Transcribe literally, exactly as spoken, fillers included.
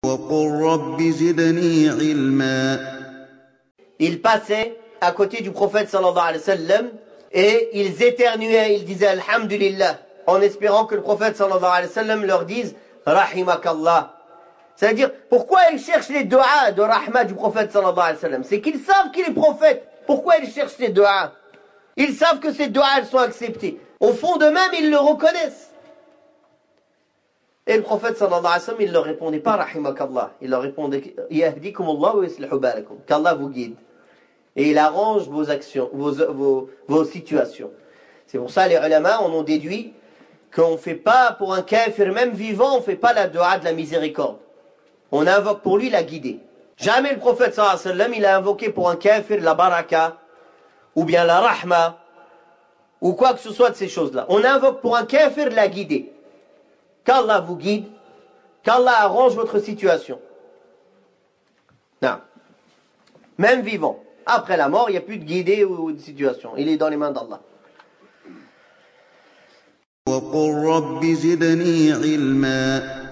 Ils passaient à côté du prophète sallallahu alayhi wa sallam et ils éternuaient, ils disaient Alhamdulillah, en espérant que le prophète sallallahu alayhi wa sallam leur dise Rahimakallah. C'est-à-dire, pourquoi ils cherchent les doigts de rahma du prophète sallallahu alayhi wa sallam? C'est qu'ils savent qu'il est prophète. Pourquoi ils cherchent ces doigts? Ils savent que ces doigts elles sont acceptées. Au fond d'eux-mêmes, ils le reconnaissent. Et le prophète sallallahu alayhi wa sallam, il ne leur répondait pas Rahimakallah. Il leur répondait Yahdikumullah wa yuslihu balakum. Qu'Allah vous guide. Et il arrange vos actions, vos, vos, vos situations. C'est pour ça les ulama en ont déduit qu'on ne fait pas pour un kafir, même vivant, on ne fait pas la dua de la miséricorde. On invoque pour lui la guidée. Jamais le prophète sallallahu alayhi wa sallam, il a invoqué pour un kafir la baraka, ou bien la rahma, ou quoi que ce soit de ces choses-là. On invoque pour un kafir la guidée. Qu'Allah vous guide, qu'Allah arrange votre situation. Non. Même vivant. Après la mort, il n'y a plus de guidée ou de situation. Il est dans les mains d'Allah. وَقُلْ رَبِّ زِدْنِي عِلْمًا